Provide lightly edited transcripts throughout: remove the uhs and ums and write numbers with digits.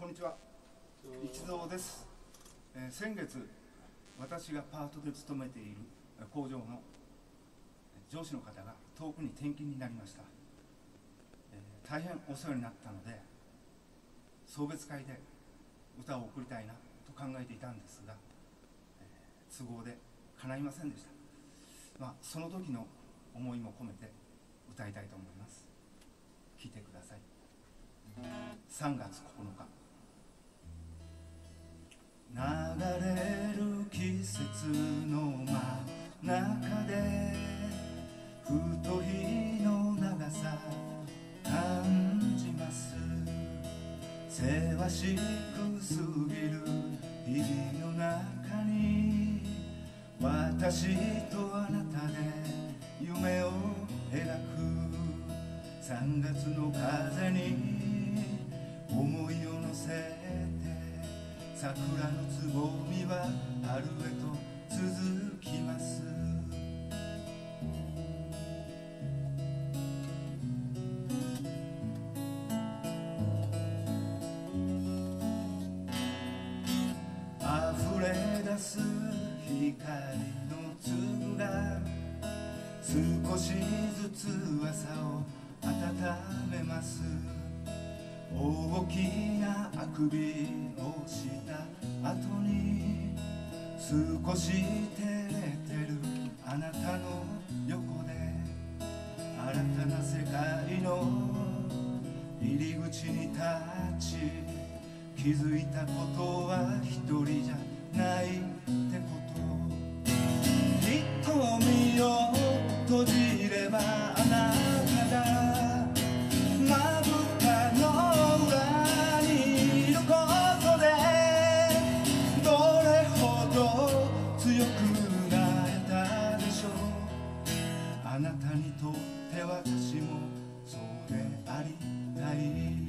んにちは、一蔵です。先月私がパートで勤めている工場の上司の方が遠くに転勤になりました。大変お世話になったので送別会で歌を送りたいなと考えていたんですが、都合で叶いませんでした。その時の思いも込めて歌いたいと思います。聴いてください。3月9日、流れる季節の真中でふと日の長さ感じます。せわしく過ぎる日々の中に私とあなたで夢を描く。3月の風に思いを乗せて桜のつぼみは春へと続きます。溢れ出す光の粒が少しずつ朝を温めます。大きなあくびをした後に少し照れてるあなたの横で新たな世界の入り口に立ち気づいたことは一人じゃないってこと。瞳を閉じればあなたがまぶたの裏にいることでどれほど強くなれたでしょう。あなたにとって私もそうでありたい。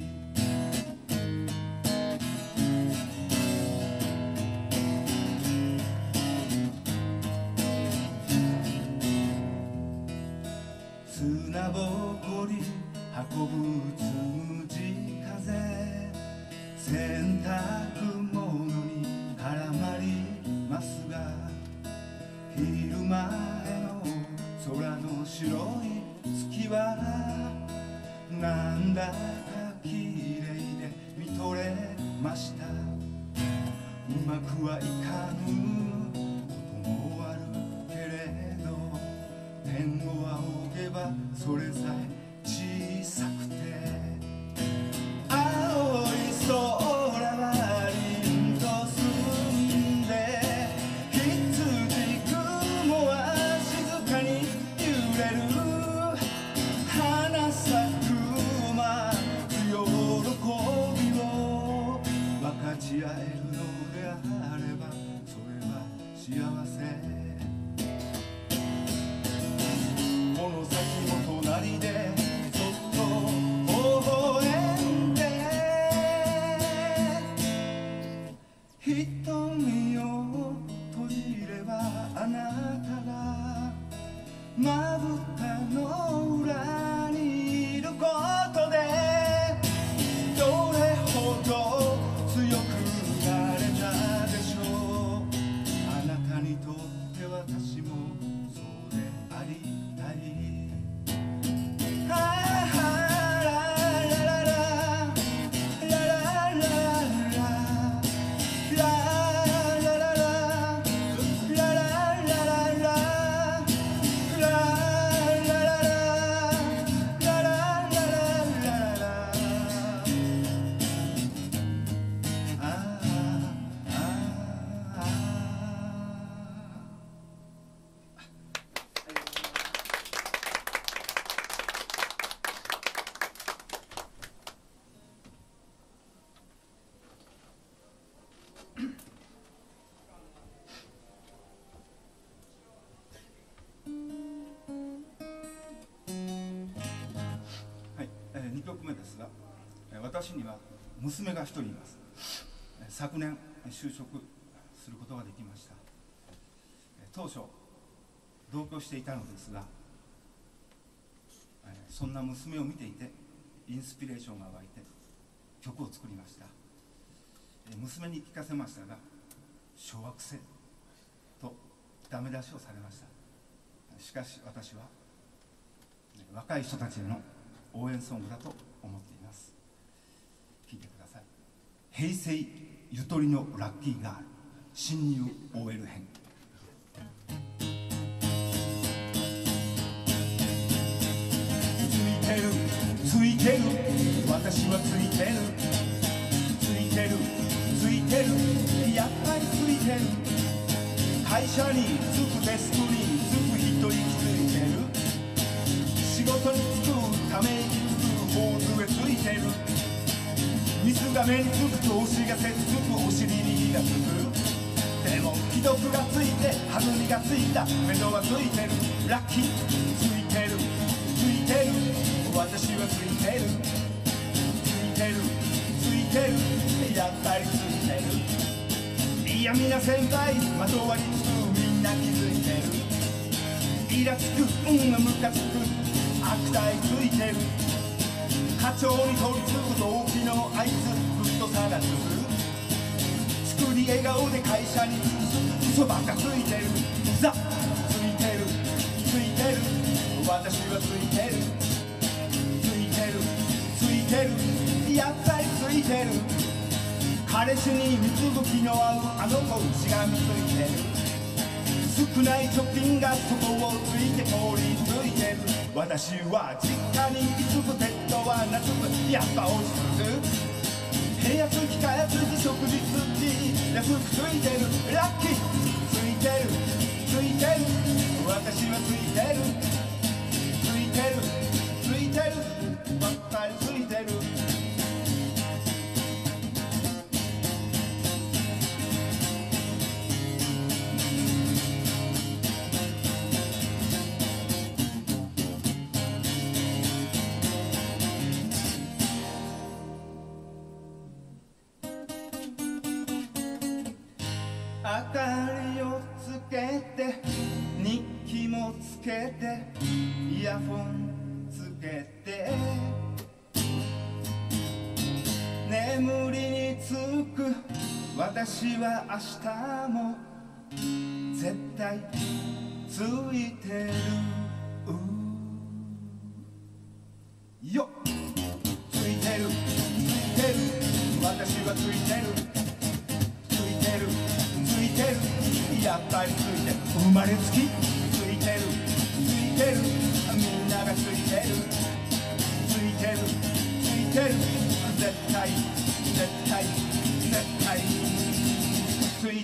砂ぼこり運ぶつむじ風洗濯物に絡まりますが昼前の空の白い月はなんだか綺麗で見とれました。うまくはいかぬこともあるけれど天を仰げばそれさえ小さくて青い空は凛と澄んで羊雲は静かに揺れる。花咲く待つ喜びを分かち合えるのであればそれは幸せ。この先も隣でそっと微笑んで瞳を閉じればあなたがまぶたの裏にいることでどれほど強くなれたでしょう。あなたにとって私もそうでありたい。2曲目ですが、私には娘が1人います。昨年就職することができました。当初同居していたのですが、そんな娘を見ていてインスピレーションが湧いて曲を作りました。 娘に聞かせましたが、小学生とダメ出しをされました。しかし私は若い人たちへの応援ソングだと思っています。聴いてください。平成ゆとりのラッキーガール侵入 OL 編。ついてる私はついてるついてるやっぱりついてる。会社に着くデスクに着く一人ついてる。仕事に就くためにつく頬杖ついてる。水が目につく投資がせっつくお尻に火がつく。でも既読がついて弾みがついた目処はついてる。ラッキーついてる私はついてるやっぱりついてる。いやみな先輩まとわりつくみんな気づいてる。イラつくムカつく悪態ついてる。課長に取り付く同期のあいつフットサラつく。作り笑顔で会社に嘘ばっかついてる。ザついてる私はついてるやっぱりついてる。彼氏に貢ぐ気の合うあの子しがみついてる。少ない貯金が底をついて通りついてる。私は実家に居つくペットは懐くやっぱ落ち着く。部屋つきかやつき食事つき安くついてる。ラッキーついてる私はついてるばっかりついてる。明かりをつけて日記もつけてイヤホンつけて眠りにつく。私は明日も絶対ついてるよ。ついてる私はついてるやっぱりついてる。生まれつきついてるみんながついてる絶対つい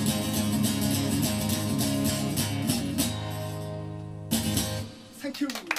てる。Thank you.